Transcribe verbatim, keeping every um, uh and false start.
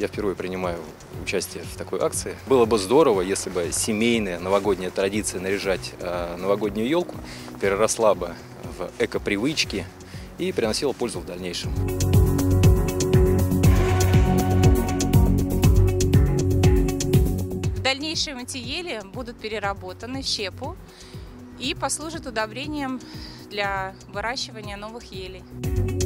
я впервые принимаю участие в такой акции. Было бы здорово, если бы семейная новогодняя традиция наряжать новогоднюю елку переросла бы в эко-привычки и приносила пользу в дальнейшем. В дальнейшем эти ели будут переработаны в щепу и послужат удобрением для выращивания новых елей.